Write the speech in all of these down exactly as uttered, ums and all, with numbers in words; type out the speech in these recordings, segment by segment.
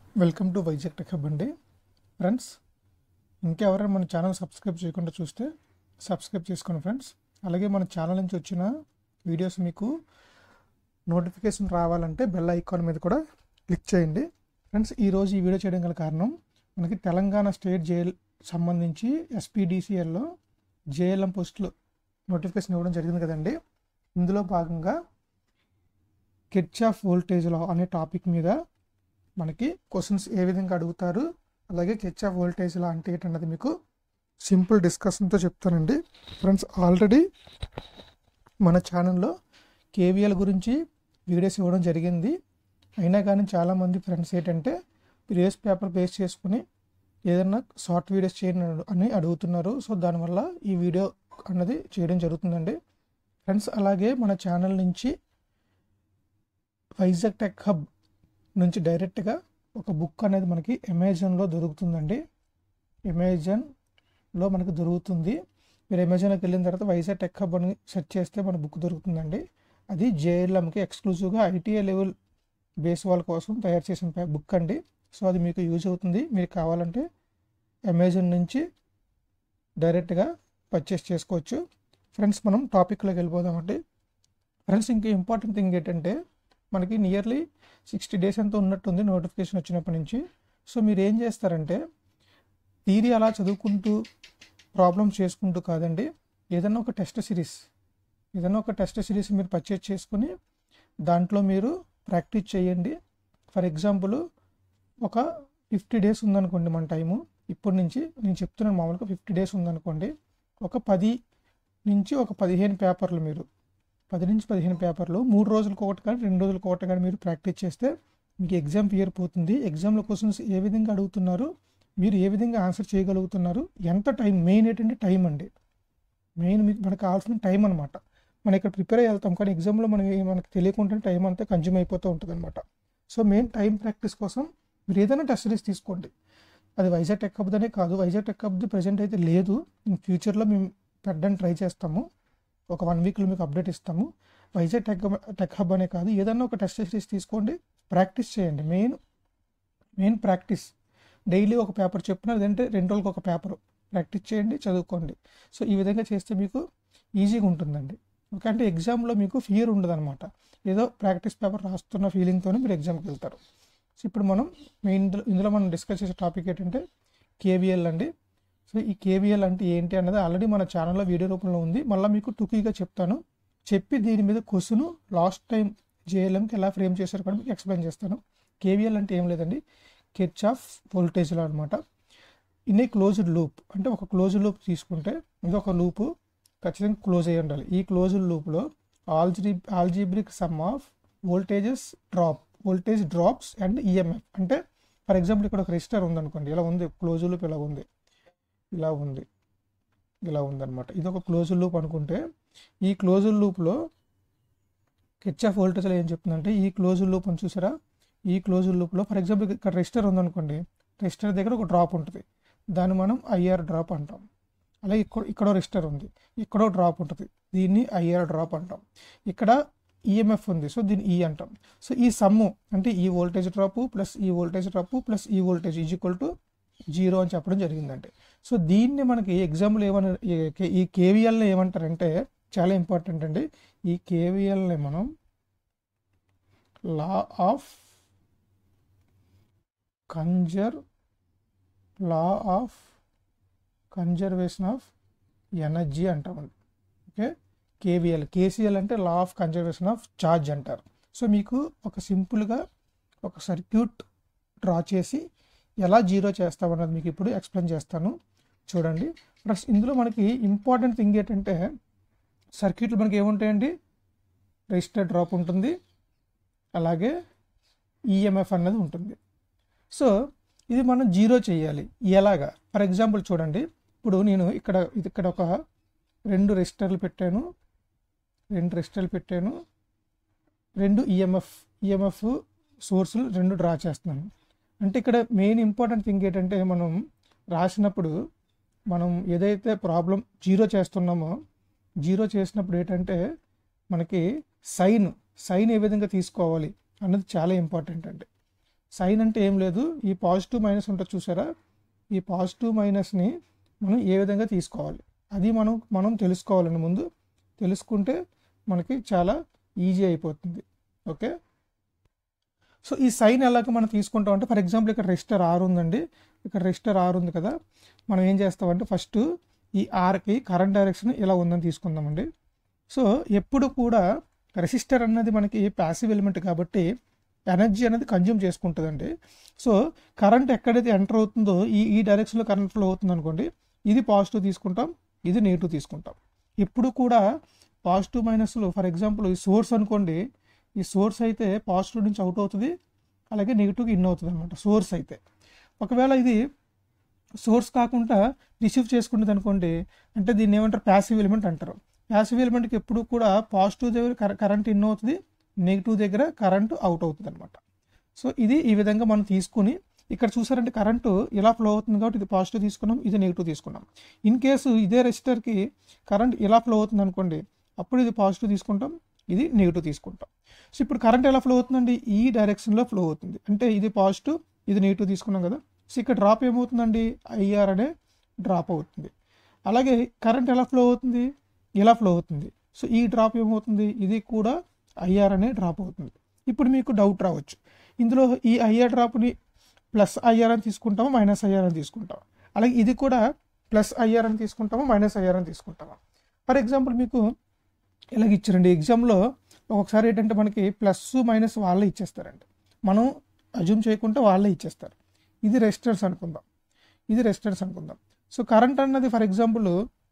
Welcome to Vizag tech hub అండి. Friends, ఇంకెవరైనా మన ఛానల్ సబ్స్క్రైబ్ చేయకుండా చూస్తే సబ్స్క్రైబ్ చేసుకోండి ఫ్రెండ్స్. అలాగే మన ఛానల్ నుంచి వచ్చిన వీడియోస్ మీకు నోటిఫికేషన్ రావాలంటే బెల్ ఐకాన్ మీద కూడా క్లిక్ చేయండి. ఫ్రెండ్స్, ఈరోజు ఈ వీడియో చేయడం గల కారణం మనకి తెలంగాణ స్టేట్ జేఎల్ సంబంధించి ఎస్పీడీసీఎల్లో జేఎల్ఎం పోస్టులు నోటిఫికేషన్ ఇవ్వడం జరిగింది కదండి. ఇందులో భాగంగా కిర్చాఫ్ వోల్టేజ్ లా అనే టాపిక్ మీద మనకి క్వశ్చన్స్ ఏ విధంగా అడుగుతారు, అలాగే కిర్చాఫ్ వోల్టేజ్ లా అంటే ఏంటన్నది మీకు సింపుల్ డిస్కషన్తో చెప్తానండి. ఫ్రెండ్స్, ఆల్రెడీ మన ఛానల్లో కేవీఎల్ గురించి వీడియోస్ ఇవ్వడం జరిగింది. అయినా కానీ చాలామంది ఫ్రెండ్స్ ఏంటంటే ప్రీవియస్ పేపర్ బేస్ చేసుకుని ఏదైనా షార్ట్ వీడియోస్ చేయండి అని అడుగుతున్నారు. సో దానివల్ల ఈ వీడియో అన్నది చేయడం జరుగుతుందండి. ఫ్రెండ్స్, అలాగే మన ఛానల్ నుంచి వైజాగ్ టెక్ హబ్ నుంచి డైరెక్ట్గా ఒక బుక్ అనేది మనకి అమెజాన్లో దొరుకుతుందండి. అమెజాన్లో మనకు దొరుకుతుంది. మీరు అమెజాన్లోకి వెళ్ళిన తర్వాత వైజాగ్ టెక్ హబ్ అని సెర్చ్ చేస్తే మన బుక్ దొరుకుతుందండి. అది జేఎల్ఎంకి ఎక్స్క్లూజివ్గా ఐటీఐ లెవెల్ బేస్ వాళ్ళ కోసం తయారు చేసిన బుక్ అండి. సో అది మీకు యూజ్ అవుతుంది. మీరు కావాలంటే అమెజాన్ నుంచి డైరెక్ట్గా పర్చేస్ చేసుకోవచ్చు. ఫ్రెండ్స్, మనం టాపిక్లోకి వెళ్ళిపోదామండి. ఫ్రెండ్స్, ఇంకా ఇంపార్టెంట్ థింగ్ ఏంటంటే మనకి నియర్లీ సిక్స్టీ డేస్ అంతా ఉన్నట్టుంది నోటిఫికేషన్ వచ్చినప్పటి నుంచి. సో మీరు ఏం చేస్తారంటే థియరీ అలా చదువుకుంటూ ప్రాబ్లమ్స్ చేసుకుంటూ కాదండి, ఏదైనా ఒక టెస్ట్ సిరీస్ ఏదైనా ఒక టెస్ట్ సిరీస్ మీరు పర్చేజ్ చేసుకుని దాంట్లో మీరు ప్రాక్టీస్ చేయండి. ఫర్ ఎగ్జాంపుల్, ఒక ఫిఫ్టీ డేస్ ఉందనుకోండి మన టైము. ఇప్పటి నుంచి నేను చెప్తున్నాను, మామూలుగా ఫిఫ్టీ డేస్ ఉందనుకోండి. ఒక పది నుంచి ఒక పదిహేను పేపర్లు మీరు పది నుంచి పదిహేను పేపర్లు మూడు రోజులకు ఒకటి కానీ రెండు రోజులకు ఒకటి కానీ మీరు ప్రాక్టీస్ చేస్తే మీకు ఎగ్జామ్ క్లియర్ పోతుంది. ఎగ్జామ్లో క్వశ్చన్స్ ఏ విధంగా అడుగుతున్నారు, మీరు ఏ విధంగా ఆన్సర్ చేయగలుగుతున్నారు, ఎంత టైం, మెయిన్ ఏంటంటే టైం అండి. మెయిన్ మీకు మనకు కావాల్సిన టైం అనమాట. మనం ఇక్కడ ప్రిపేర్ అయ్యి వెళ్తాం కానీ ఎగ్జామ్లో మనకి మనకు తెలియకుండా టైం అంతా కన్జ్యూమ్ అయిపోతూ ఉంటుంది అనమాట. సో మెయిన్ టైం ప్రాక్టీస్ కోసం మీరు ఏదైనా టెస్ట్ సిరీస్ తీసుకోండి. అది వైజాగ్ టెక్ హబ్దనే కాదు, వైజాగ్ టెక్ హబ్ది ప్రజెంట్ అయితే లేదు, ఇన్ ఫ్యూచర్లో మేము పెట్టడానికి ట్రై చేస్తాము. ఒక వన్ వీక్లో మీకు అప్డేట్ ఇస్తాము. వైజాగ్ టెక్ టెక్ హబ్ అనే కాదు, ఏదన్నా ఒక టెస్ట్ సిరీస్ తీసుకోండి, ప్రాక్టీస్ చేయండి. Main main practice. డైలీ ఒక పేపర్ చెప్పిన లేదంటే రెండు రోజులకు ఒక పేపర్ ప్రాక్టీస్ చేయండి, చదువుకోండి. సో ఈ విధంగా చేస్తే మీకు ఈజీగా ఉంటుందండి. ఓకే, అంటే ఎగ్జామ్లో మీకు ఫియర్ ఉండదు అనమాట. ఏదో ప్రాక్టీస్ పేపర్ రాస్తున్న ఫీలింగ్తోనే మీరు ఎగ్జామ్కి వెళ్తారు. సో ఇప్పుడు మనం మెయిన్ ఇందులో మనం డిస్కస్ చేసే టాపిక్ ఏంటంటే కేవీఎల్ అండి. సో ఈ కేవీఎల్ అంటే ఏంటి అన్నది ఆల్రెడీ మన ఛానల్లో వీడియో రూపంలో ఉంది. మళ్ళీ మీకు టూకీగా చెప్తాను. చెప్పి దీని మీద క్వశ్చన్ లాస్ట్ టైం జేఎల్ఎంకి ఎలా ఫ్రేమ్ చేశారు కూడా మీకు ఎక్స్ప్లెయిన్ చేస్తాను. కేవీఎల్ అంటే ఏం లేదండి, కిర్చాఫ్ వోల్టేజ్ లా అనమాట. ఇన్ ఏ క్లోజ్డ్ లూప్ అంటే ఒక క్లోజ్డ్ లూప్ తీసుకుంటే ఇంకొక లూపు ఖచ్చితంగా క్లోజ్ అయ్యి ఉండాలి. ఈ క్లోజ్డ్ లూప్లో alge algebraic sum of voltages drop voltage drops and EMF. అంటే ఫర్ ఎగ్జాంపుల్ ఇక్కడ ఒక రెసిస్టర్ ఉందనుకోండి, ఇలా ఉంది క్లోజ్డ్ లూప్, ఇలా ఉంది ఇలా ఉంది ఇలా ఉందన్నమాట. ఇది ఒక క్లోజ్డ్ లూప్ అనుకుంటే ఈ క్లోజ్డ్ లూప్లో కిర్చాఫ్ వోల్టేజ్లో ఏం చెప్తుందంటే ఈ క్లోజ్డ్ లూప్ అని చూసారా, ఈ క్లోజ్డ్ లూప్లో ఫర్ ఎగ్జాంపుల్ ఇక్కడ రెసిస్టర్ ఉందనుకోండి, రెసిస్టర్ దగ్గర ఒక డ్రాప్ ఉంటుంది, దాన్ని మనం ఐఆర్ డ్రాప్ అంటాం. అలాగే ఇక్కడ ఇక్కడో రెసిస్టర్ ఉంది, ఇక్కడో డ్రాప్ ఉంటుంది, దీన్ని ఐఆర్ డ్రాప్ అంటాం. ఇక్కడ ఈఎంఎఫ్ ఉంది, సో దీన్ని ఈ అంటాం. సో ఈ సమ్ము అంటే ఈ వోల్టేజ్ డ్రాప్ ప్లస్ ఈ వోల్టేజ్ డ్రాప్ ప్లస్ ఈ voltage is equal to zero అని చెప్పడం జరిగిందంటే. సో దీన్ని మనకి ఎగ్జాంపుల్ ఏమన్నా ఈ కేవీఎల్ని ఏమంటారంటే చాలా ఇంపార్టెంట్ అండి. ఈ కేవీఎల్ని మనం law of conser law of conservation of energy అంటామండి. ఓకే, కేవీఎల్ కేసీఎల్ అంటే law of conservation of charge అంటారు. సో మీకు ఒక సింపుల్గా ఒక సర్క్యూట్ డ్రా చేసి ఎలా జీరో చేస్తామన్నది మీకు ఇప్పుడు ఎక్స్ప్లెయిన్ చేస్తాను, చూడండి. ప్లస్ ఇందులో మనకి ఇంపార్టెంట్ థింగ్ ఏంటంటే సర్క్యూట్లు మనకి ఏముంటాయండి, రెసిస్టర్ డ్రాప్ ఉంటుంది, అలాగే ఈఎంఎఫ్ అన్నది ఉంటుంది. సో ఇది మనం జీరో చేయాలి ఎలాగా? ఫర్ ఎగ్జాంపుల్ చూడండి, ఇప్పుడు నేను ఇక్కడ ఇక్కడ ఒక రెండు రెసిస్టర్లు పెట్టాను రెండు రెసిస్టర్లు పెట్టాను రెండు ఈఎంఎఫ్ ఈఎంఎఫ్ సోర్సులు రెండు డ్రా చేస్తున్నాను. అంటే ఇక్కడ మెయిన్ ఇంపార్టెంట్ థింగ్ ఏంటంటే మనం రాసినప్పుడు మనం ఏదైతే ప్రాబ్లం జీరో చేస్తున్నామో జీరో చేసినప్పుడు ఏంటంటే మనకి సైన్ సైన్ ఏ విధంగా తీసుకోవాలి అన్నది చాలా ఇంపార్టెంట్ అండి. సైన్ అంటే ఏం లేదు, ఈ పాజిటివ్ మైనస్ ఉంటుంది చూసారా, ఈ పాజిటివ్ మైనస్ని మనం ఏ విధంగా తీసుకోవాలి అది మనం మనం తెలుసుకోవాలండి. ముందు తెలుసుకుంటే మనకి చాలా ఈజీ అయిపోతుంది. ఓకే, సో ఈ సైన్ ఎలాగ మనం తీసుకుంటాం అంటే, ఫర్ ఎగ్జాంపుల్ ఇక్కడ రెసిస్టర్ ఆర్ ఉందండి, ఇక్కడ రెసిస్టర్ ఆర్ ఉంది కదా, మనం ఏం చేస్తామంటే ఫస్ట్ ఈ ఆర్కి కరెంట్ డైరెక్షన్ ఇలా ఉందని తీసుకుందామండి. సో ఎప్పుడు కూడా రెసిస్టర్ అన్నది మనకి ప్యాసివ్ ఎలిమెంట్ కాబట్టి ఎనర్జీ అనేది కన్జ్యూమ్ చేసుకుంటుందండి. సో కరెంట్ ఎక్కడైతే ఎంటర్ అవుతుందో ఈ ఈ డైరెక్షన్లో కరెంట్ ఫ్లో అవుతుంది అనుకోండి, ఇది పాజిటివ్ తీసుకుంటాం, ఇది నెగిటివ్ తీసుకుంటాం. ఇప్పుడు కూడా పాజిటివ్ మైనస్లు, ఫర్ ఎగ్జాంపుల్ ఈ సోర్స్ అనుకోండి, ఈ సోర్స్ అయితే పాజిటివ్ నుంచి అవుట్ అవుతుంది, అలాగే నెగిటివ్కి ఇన్ అవుతుంది అనమాట సోర్స్ అయితే. ఒకవేళ ఇది సోర్స్ కాకుండా రిసీవ్ చేసుకుంటుంది అనుకోండి, అంటే దీన్ని ఏమంటారు, ప్యాసివ్ ఎలిమెంట్ అంటారు. ప్యాసివ్ ఎలిమెంట్కి ఎప్పుడు కూడా పాజిటివ్ దగ్గర కరెంట్ ఇన్ అవుతుంది, నెగిటివ్ దగ్గర కరెంటు అవుట్ అవుతుంది అనమాట. సో ఇది ఈ విధంగా మనం తీసుకుని, ఇక్కడ చూసారంటే కరెంటు ఇలా ఫ్లో అవుతుంది కాబట్టి ఇది పాజిటివ్ తీసుకున్నాం, ఇది నెగిటివ్ తీసుకున్నాం. ఇన్ కేసు ఇదే రెసిస్టర్కి కరెంట్ ఇలా ఫ్లో అవుతుంది అనుకోండి, అప్పుడు ఇది పాజిటివ్ తీసుకుంటాం, ఇది నెగిటివ్ తీసుకుంటాం. సో ఇప్పుడు కరెంట్ ఎలా ఫ్లో అవుతుందండి, ఈ డైరెక్షన్లో ఫ్లో అవుతుంది, అంటే ఇది పాజిటివ్, ఇది నెగిటివ్ తీసుకున్నాం కదా. సో ఇక్కడ డ్రాప్ ఏమవుతుందండి, ఐఆర్ అనే డ్రాప్ అవుతుంది. అలాగే కరెంట్ ఎలా ఫ్లో అవుతుంది, ఇలా ఫ్లో అవుతుంది. సో ఈ డ్రాప్ ఏమవుతుంది, ఇది కూడా ఐఆర్ అనే డ్రాప్ అవుతుంది. ఇప్పుడు మీకు డౌట్ రావచ్చు, ఇందులో ఈ ఐఆర్ డ్రాప్ని ప్లస్ ఐఆర్ అని తీసుకుంటామా, మైనస్ ఐఆర్ అని తీసుకుంటామా, అలాగే ఇది కూడా ప్లస్ ఐఆర్ అని తీసుకుంటామా, మైనస్ ఐఆర్ అని తీసుకుంటామా. ఫర్ ఎగ్జాంపుల్ మీకు ఇలాగ ఇచ్చారండి ఎగ్జామ్లో, ఒకసారి ఏంటంటే మనకి ప్లస్ మైనస్ వాళ్ళే ఇచ్చేస్తారండి, మనం అజ్యూమ్ చేయకుండా వాళ్ళే ఇచ్చేస్తారు. ఇది రెసిస్టెన్స్ అనుకుందాం, ఇది రెసిస్టెన్స్ అనుకుందాం. సో కరెంట్ అన్నది ఫర్ ఎగ్జాంపుల్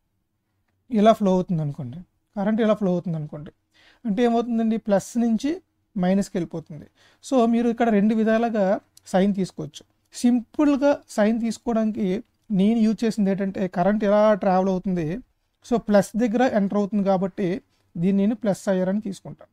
ఇలా ఫ్లో అవుతుంది అనుకోండి, కరెంట్ ఇలా ఫ్లో అవుతుంది అనుకోండి, అంటే ఏమవుతుందండి, ప్లస్ నుంచి మైనస్కి వెళ్ళిపోతుంది. సో మీరు ఇక్కడ రెండు విధాలుగా సైన్ తీసుకోవచ్చు. సింపుల్గా సైన్ తీసుకోవడానికి నేను యూజ్ చేసింది ఏంటంటే, కరెంట్ ఎలా ట్రావెల్ అవుతుంది, సో ప్లస్ దగ్గర ఎంటర్ అవుతుంది కాబట్టి దీన్ని నేను ప్లస్ ఐఆర్ అని తీసుకుంటాను.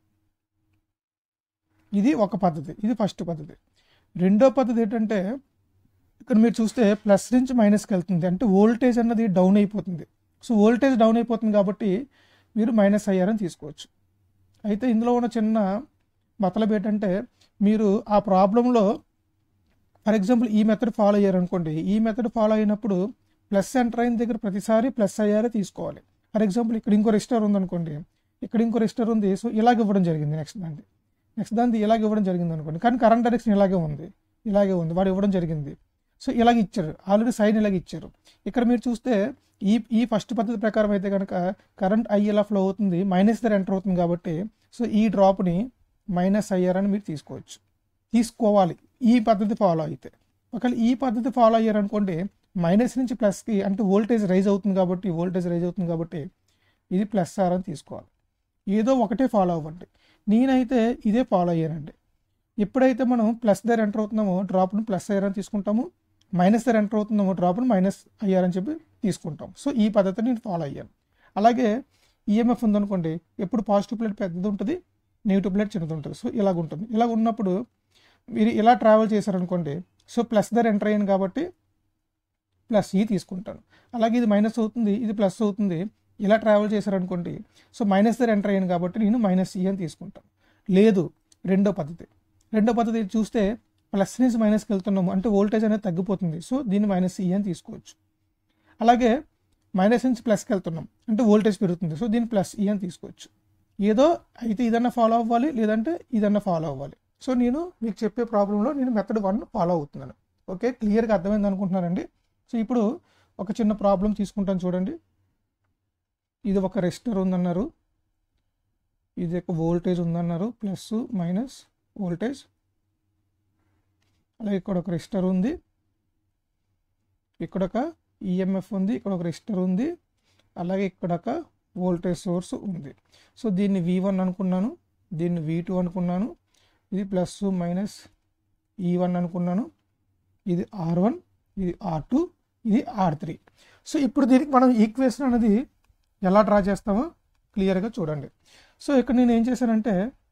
ఇది ఒక పద్ధతి, ఇది ఫస్ట్ పద్ధతి. రెండో పద్ధతి ఏంటంటే, ఇక్కడ మీరు చూస్తే ప్లస్ నుంచి మైనస్కి వెళ్తుంది, అంటే వోల్టేజ్ అన్నది డౌన్ అయిపోతుంది. సో వోల్టేజ్ డౌన్ అయిపోతుంది కాబట్టి మీరు మైనస్ ఐఆర్ అని తీసుకోవచ్చు. అయితే ఇందులో ఉన్న చిన్న మతలబ్ ఏంటంటే, మీరు ఆ ప్రాబ్లంలో ఫర్ ఎగ్జాంపుల్ ఈ మెథడ్ ఫాలో అయ్యారు అనుకోండి, ఈ మెథడ్ ఫాలో అయినప్పుడు ప్లస్ ఎంటర్ అయిన దగ్గర ప్రతిసారి ప్లస్ ఐఆర్ తీసుకోవాలి. ఫర్ ఎగ్జాంపుల్ ఇక్కడ ఇంకో రెసిస్టర్ ఉందనుకోండి, ఇక్కడ ఇంకో రెసిస్టర్ ఉంది, సో ఇలాగ ఇవ్వడం జరిగింది, నెక్స్ట్ దాన్ని నెక్స్ట్ దాన్ని ఇలాగ ఇవ్వడం జరిగింది అనుకోండి, కానీ కరెంట్ డైరెక్షన్ ఇలాగే ఉంది, ఇలాగే ఉంది, వాడు ఇవ్వడం జరిగింది. సో ఇలాగ ఇచ్చారు, ఆల్రెడీ సైన్ ఇలాగ ఇచ్చారు. ఇక్కడ మీరు చూస్తే ఈ ఈ ఫస్ట్ పద్ధతి ప్రకారం అయితే కనుక కరెంట్ ఐ ఇలా ఫ్లో అవుతుంది, మైనస్ దగ్గర ఎంటర్ అవుతుంది కాబట్టి, సో ఈ డ్రాప్ని మైనస్ ఐఆర్ అని మీరు తీసుకోవచ్చు, తీసుకోవాలి ఈ పద్ధతి ఫాలో అయితే. ఒకవేళ ఈ పద్ధతి ఫాలో అయ్యారనుకోండి, మైనస్ నుంచి ప్లస్కి, అంటే వోల్టేజ్ రైజ్ అవుతుంది కాబట్టి వోల్టేజ్ రైజ్ అవుతుంది కాబట్టి ఇది ప్లస్ ఆర్ అని తీసుకోవాలి. ఏదో ఒకటే ఫాలో అవ్వండి. నేనైతే ఇదే ఫాలో అయ్యానండి. ఎప్పుడైతే మనం ప్లస్ దగ్గర ఎంటర్ అవుతున్నామో డ్రాప్ను ప్లస్ ఐఆర్ అని తీసుకుంటాము, మైనస్ దగ్గర ఎంటర్ అవుతున్నామో డ్రాప్ను మైనస్ ఐఆర్ అని చెప్పి తీసుకుంటాం. సో ఈ పద్ధతిని నేను ఫాలో అయ్యాను. అలాగే ఈఎంఎఫ్ ఉందనుకోండి, ఎప్పుడు పాజిటివ్ ప్లేట్ పెద్దది ఉంటుంది, నెగిటివ్ ప్లేట్ చిన్నది ఉంటుంది. సో ఇలాగ ఉంటుంది. ఇలాగ ఉన్నప్పుడు మీరు ఇలా ట్రావెల్ చేశారనుకోండి, సో ప్లస్ దగ్గర ఎంటర్ అయ్యాను కాబట్టి ప్లస్ ఈ తీసుకుంటాను. అలాగే ఇది మైనస్ అవుతుంది, ఇది ప్లస్ అవుతుంది, ఇలా ట్రావెల్ చేశారనుకోండి, సో మైనస్ దగ్గర ఎంటర్ అయ్యాను కాబట్టి నేను మైనస్ ఈ అని తీసుకుంటాను. లేదు రెండో పద్ధతి, రెండో పద్ధతి చూస్తే ప్లస్ నుంచి మైనస్కి వెళ్తున్నాము, అంటే వోల్టేజ్ అనేది తగ్గిపోతుంది, సో దీన్ని మైనస్ ఈ అని తీసుకోవచ్చు. అలాగే మైనస్ నుంచి ప్లస్కి వెళ్తున్నాం, అంటే వోల్టేజ్ పెరుగుతుంది, సో దీన్ని ప్లస్ ఈ అని తీసుకోవచ్చు. ఏదో అయితే ఇదన్నా ఫాలో అవ్వాలి, లేదంటే ఇదన్నా ఫాలో అవ్వాలి. సో నేను మీకు చెప్పే ప్రాబ్లంలో నేను మెథడ్ వన్ ఫాలో అవుతున్నాను. ఓకే, క్లియర్గా అర్థమైంది అనుకుంటున్నానండి. సో ఇప్పుడు ఒక చిన్న ప్రాబ్లం తీసుకుంటాను చూడండి. ఇది ఒక రెసిస్టర్ ఉందన్నారు, ఇది ఒక వోల్టేజ్ ఉందన్నారు, ప్లస్ మైనస్ వోల్టేజ్. అలాగే ఇక్కడ ఒక రెసిస్టర్ ఉంది, ఇక్కడ ఒక ఈఎంఎఫ్ ఉంది, ఇక్కడ ఒక రెసిస్టర్ ఉంది, అలాగే ఇక్కడ ఒక వోల్టేజ్ సోర్స్ ఉంది. సో దీన్ని వి వన్ అనుకున్నాను, దీన్ని వి టూ అనుకున్నాను, ఇది ప్లస్ మైనస్ ఈ వన్ అనుకున్నాను, ఇది ఆర్ వన్, ఇది ఆర్ టూ, ఇది ఆర్ త్రీ. సో ఇప్పుడు దీనికి మనం ఈక్వేషన్ అనేది ఎలా డ్రా చేస్తామో క్లియర్గా చూడండి. సో ఇక్కడ నేను ఏం చేశానంటే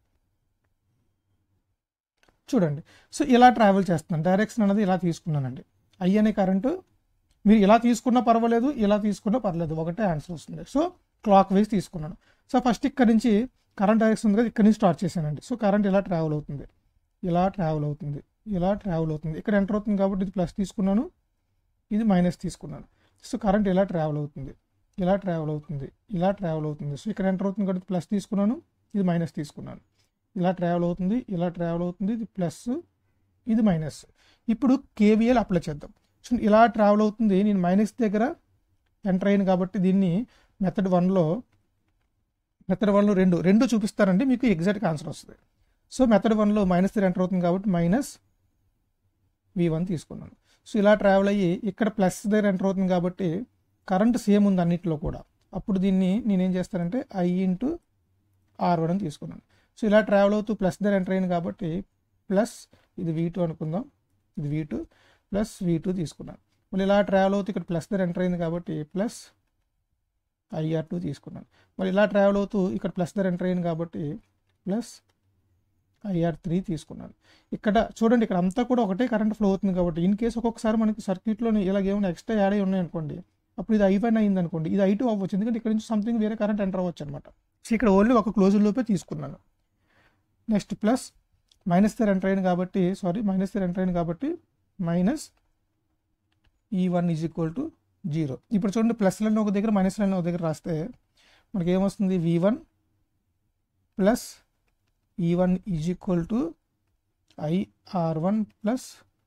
చూడండి, సో ఇలా ట్రావెల్ చేస్తున్నాను, డైరెక్షన్ అనేది ఇలా తీసుకున్నానండి. ఐ అనే కరెంటు మీరు ఇలా తీసుకున్నా పర్వాలేదు, ఇలా తీసుకున్నా పర్లేదు, ఒకటే ఆన్సర్ వస్తుంది. సో క్లాక్ వైజ్ తీసుకున్నాను. సో ఫస్ట్ ఇక్కడ నుంచి కరెంట్ డైరెక్షన్ ఉంది కదా, ఇక్కడ నుంచి స్టార్ట్ చేశానండి. సో కరెంట్ ఇలా ట్రావెల్ అవుతుంది, ఇలా ట్రావెల్ అవుతుంది, ఇలా ట్రావెల్ అవుతుంది. ఇక్కడ ఎంటర్ అవుతుంది కాబట్టి ఇది ప్లస్ తీసుకున్నాను, ఇది మైనస్ తీసుకున్నాను. సో కరెంట్ ఇలా ట్రావెల్ అవుతుంది, ఇలా ట్రావెల్ అవుతుంది, ఇలా ట్రావెల్ అవుతుంది. సో ఇక్కడ ఎంటర్ అవుతుంది కాబట్టి ప్లస్ తీసుకున్నాను, ఇది మైనస్ తీసుకున్నాను. ఇలా ట్రావెల్ అవుతుంది, ఇలా ట్రావెల్ అవుతుంది, ఇది ప్లస్, ఇది మైనస్. ఇప్పుడు కేవీఎల్ అప్లై చేద్దాం. సో ఇలా ట్రావెల్ అవుతుంది, నేను మైనస్ దగ్గర ఎంటర్ అయ్యాను కాబట్టి దీన్ని మెథడ్ వన్లో మెథడ్ వన్లో రెండు రెండు చూపిస్తారండి, మీకు ఎగ్జాక్ట్గా ఆన్సర్ వస్తుంది. సో మెథడ్ వన్లో మైనస్ దగ్గర ఎంటర్ అవుతుంది కాబట్టి మైనస్ వి వన్ తీసుకున్నాను. సో ఇలా ట్రావెల్ అయ్యి ఇక్కడ ప్లస్ దగ్గర ఎంటర్ అవుతుంది కాబట్టి కరెంట్ సేమ్ ఉంది అన్నింటిలో కూడా. అప్పుడు దీన్ని నేనేం చేస్తానంటే ఐ ఇంటూ ఆర్ వన్ అని తీసుకున్నాను. సో ఇలా ట్రావెల్ అవుతూ ప్లస్ దగ్గర ఎంటర్ అయింది కాబట్టి ప్లస్, ఇది వీ టూ అనుకుందాం, ఇది V two plus V two తీసుకున్నాను. మళ్ళీ ఇలా ట్రావెల్ అవుతూ ఇక్కడ ప్లస్ దగ్గర ఎంటర్ అయింది కాబట్టి ప్లస్ ఐఆర్ టూ తీసుకున్నాను. మళ్ళీ ఇలా ట్రావెల్ అవుతూ ఇక్కడ ప్లస్ దగ్గర ఎంటర్ అయింది కాబట్టి ప్లస్ ఐఆర్ త్రీ తీసుకున్నాను. ఇక్కడ చూడండి, ఇక్కడ అంతా కూడా ఒకటే కరెంట్ ఫ్లో అవుతుంది కాబట్టి ఇన్ కేసు ఒక్కొక్కసారి మనకి సర్క్యూట్లోని ఇలాగేమైనా ఎక్స్ట్రా యాడ్ అయ్యి ఉన్నాయనుకోండి, అప్పుడు ఇది ఐ వన్ అయింది అనుకోండి, ఇది ఐ టూ అవ్వచ్చు, ఎందుకంటే ఇక్కడ నుంచి సంథింగ్ వేరే కరెంట్ ఎంటర్ అవ్వచ్చు అనమాట. సో ఇక్కడ ఓన్లీ ఒక క్లోజ్ లోపే తీసుకున్నాను. నెక్స్ట్ ప్లస్ మైనస్ దగ్గర ఎంటర్ అయింది కాబట్టి సారీ మైనస్ దగ్గర ఎంటర్ అయింది కాబట్టి minus E one is equal to zero. ఇప్పుడు చూడండి, ప్లస్ లైన్ ఒక దగ్గర మైనస్ లైన్ ఒక దగ్గర రాస్తే మనకి ఏమొస్తుంది, V one plus E one is equal to IR one plus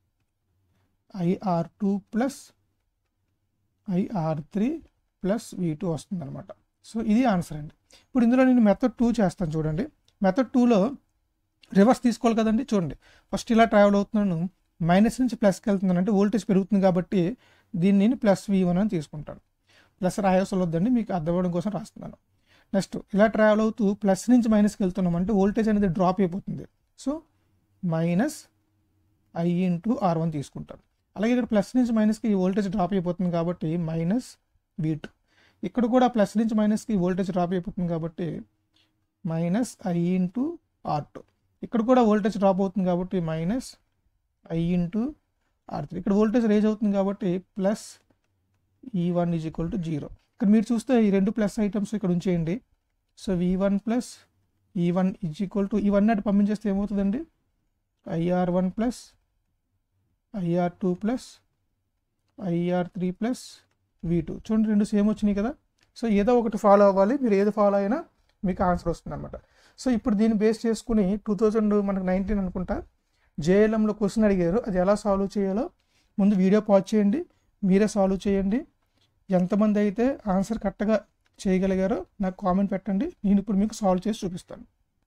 IR two plus IR three plus V two వస్తుంది అనమాట. సో ఇది ఆన్సర్ అండి. ఇప్పుడు ఇందులో నేను మెథడ్ టూ చేస్తాను చూడండి. మెథడ్ టూలో రివర్స్ తీసుకోవాలి కదండి. చూడండి, ఫస్ట్ ఇలా ట్రావెల్ అవుతున్నాను, మైనస్ నుంచి ప్లస్కి వెళ్తున్నాను, అంటే వోల్టేజ్ పెరుగుతుంది కాబట్టి దీన్ని నేను ప్లస్ వి వన్ అని తీసుకుంటాను. ప్లస్ రాయవలసి వద్దండి, మీకు అర్థమవడం కోసం రాస్తున్నాను. నెక్స్ట్ ఇలా ట్రావెల్ అవుతూ ప్లస్ నుంచి మైనస్కి వెళ్తున్నాం అంటే వోల్టేజ్ అనేది డ్రాప్ అయిపోతుంది. So minus I into R one తీసుకుంటాను. అలాగే ఇక్కడ ప్లస్ నుంచి మైనస్కి వోల్టేజ్ డ్రాప్ అయిపోతుంది కాబట్టి మైనస్ వి టూ. ఇక్కడ కూడా ప్లస్ నుంచి మైనస్కి వోల్టేజ్ డ్రాప్ అయిపోతుంది కాబట్టి minus I into R two. ఇక్కడ కూడా వోల్టేజ్ డ్రాప్ అవుతుంది కాబట్టి minus I into R three. ఇక్కడ వోల్టేజ్ రేజ్ అవుతుంది కాబట్టి plus E one is equal to zero. ఇక్కడ మీరు చూస్తే ఈ రెండు ప్లస్ ఐటమ్స్ ఇక్కడ ఉంచేయండి. So V one plus E one is equal to ఇవన్నీ అటు పంపించేస్తే ఏమవుతుందండి, IR one plus IR two plus IR three plus V two. చూడండి, రెండు సేమ్ వచ్చినాయి కదా. సో ఏదో ఒకటి ఫాలో అవ్వాలి, మీరు ఏది ఫాలో అయినా మీకు ఆన్సర్ వస్తుంది అనమాట. సో ఇప్పుడు దీన్ని బేస్ చేసుకుని టూ థౌజండ్ మనకు నైన్టీన్ అనుకుంటా జేఎల్ఎంలో క్వశ్చన్ అడిగారు, అది ఎలా సాల్వ్ చేయాలో ముందు వీడియో పాజ్ చేయండి, మీరే సాల్వ్ చేయండి. ఎంతమంది అయితే ఆన్సర్ కరెక్ట్గా చేయగలిగారో నాకు కామెంట్ పెట్టండి, నేను ఇప్పుడు మీకు సాల్వ్ చేసి చూపిస్తాను.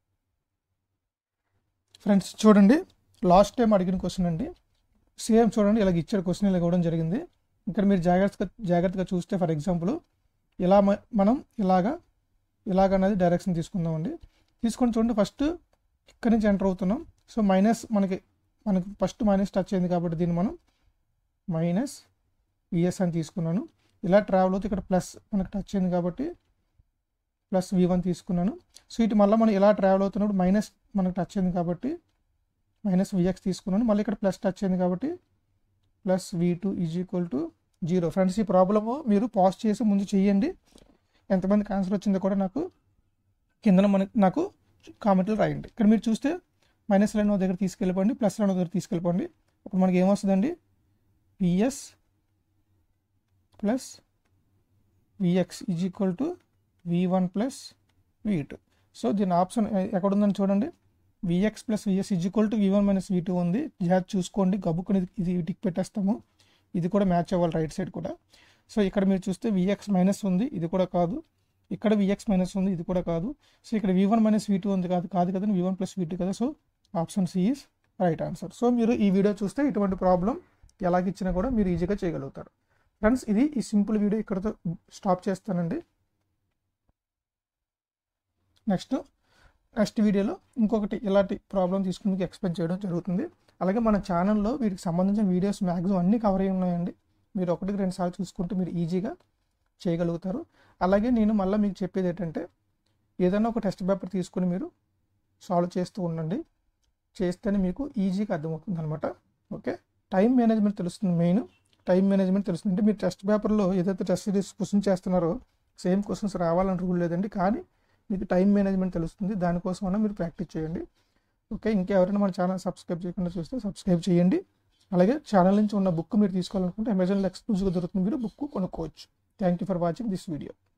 ఫ్రెండ్స్ చూడండి, లాస్ట్ టైం అడిగిన క్వశ్చన్ అండి, సేమ్ చూడండి ఇలాగ ఇచ్చారు క్వశ్చన్, ఇలా ఇవ్వడం జరిగింది. ఇక్కడ మీరు జాగ్రత్తగా జాగ్రత్తగా చూస్తే ఫర్ ఎగ్జాంపుల్ ఇలా మనం ఇలాగా ఇలాగన్నది డైరెక్షన్ తీసుకుందామండి. తీసుకొని చూడండి, ఫస్ట్ ఇక్కడి నుంచి ఎంటర్ అవుతున్నాం. సో మైనస్ మనకి మనకి ఫస్ట్ మైనస్ టచ్ అయింది కాబట్టి దీన్ని మనం మైనస్ విఎస్ అని తీసుకున్నాను. ఇలా ట్రావెల్ అవుతూ ఇక్కడ ప్లస్ మనకు టచ్ అయింది కాబట్టి ప్లస్ వి వన్ తీసుకున్నాను. సో ఇటు మళ్ళీ మనం ఇలా ట్రావెల్ అవుతున్నప్పుడు మైనస్ మనకు టచ్ అయింది కాబట్టి మైనస్ విఎక్స్ తీసుకున్నాను. మళ్ళీ ఇక్కడ ప్లస్ టచ్ అయింది కాబట్టి plus V two is equal to zero. Friends ఈ ప్రాబ్లము మీరు పాజ్ చేసి ముందు చేయండి. ఎంతమందికి ఆన్సర్ వచ్చిందో కూడా నాకు కింద మనకి నాకు కామెంట్లో రాయండి. ఇక్కడ మీరు చూస్తే మైనస్ లైన్ దగ్గర తీసుకెళ్ళిపోండి, ప్లస్ లైన్ దగ్గర తీసుకెళ్ళిపోండి. అప్పుడు మనకి ఏమొస్తుందండి, VS plus VX is equal to V one plus V two. So దీని ఆప్షన్ ఎక్కడ ఉందని చూడండి, VX plus VS is equal to V one minus V two ఉంది. జాగ్రత్త చూసుకోండి, గబ్బుకుని ఇది టిక్ పెట్టేస్తాము, ఇది కూడా మ్యాచ్ అవ్వాలి రైట్ సైడ్ కూడా. సో ఇక్కడ మీరు చూస్తే విఎక్స్ మైనస్ ఉంది, ఇది కూడా కాదు. ఇక్కడ విఎక్స్ మైనస్ ఉంది, ఇది కూడా కాదు. సో ఇక్కడ V one minus V two ఉంది, కాదు కాదు కదా, V one plus V two కదా. So option C is right answer. So మీరు ఈ వీడియో చూస్తే ఇటువంటి ప్రాబ్లం ఎలాగిచ్చినా కూడా మీరు ఈజీగా చేయగలుగుతారు. ఫ్రెండ్స్ ఇది ఈ సింపుల్ వీడియో ఇక్కడతో స్టాప్ చేస్తానండి. నెక్స్ట్ నెక్స్ట్ వీడియోలో ఇంకొకటి ఇలాంటి ప్రాబ్లం తీసుకుని మీకు ఎక్స్ప్లెయిన్ చేయడం జరుగుతుంది. అలాగే మన ఛానల్లో వీటికి సంబంధించిన వీడియోస్ మ్యాక్సిమం అన్నీ కవర్ అయ్యి ఉన్నాయండి. మీరు ఒకటికి రెండు సార్లు చూసుకుంటే మీరు ఈజీగా చేయగలుగుతారు. అలాగే నేను మళ్ళీ మీకు చెప్పేది ఏంటంటే, ఏదైనా ఒక టెస్ట్ పేపర్ తీసుకుని మీరు సాల్వ్ చేస్తూ ఉండండి, చేస్తేనే మీకు ఈజీగా అర్థమవుతుంది అనమాట. ఓకే, టైం మేనేజ్మెంట్ తెలుస్తుంది. మెయిన్ టైం మేనేజ్మెంట్ తెలుస్తుంది. అంటే మీరు టెస్ట్ పేపర్లో ఏదైతే టెస్ట్ సిరీస్ క్వశ్చన్ చేస్తున్నారో సేమ్ క్వశ్చన్స్ రావాలని రూల్ లేదండి, కానీ మీకు టైం మేనేజ్మెంట్ తెలుస్తుంది. దానికోసమైనా మీరు ప్రాక్టీస్ చేయండి. ఓకే, ఇంకెవరైనా మన ఛానల్ సబ్స్క్రైబ్ చేయకుండా చూస్తే సబ్స్క్రైబ్ చేయండి. అలాగే ఛానల్ నుంచి ఉన్న బుక్ మీరు తీసుకోవాలనుకుంటే అమెజాన్లో ఎక్స్క్లూజివ్గా దొరుకుతుంది, మీరు బుక్ కొనుక్కోవచ్చు. Thank you for watching this video.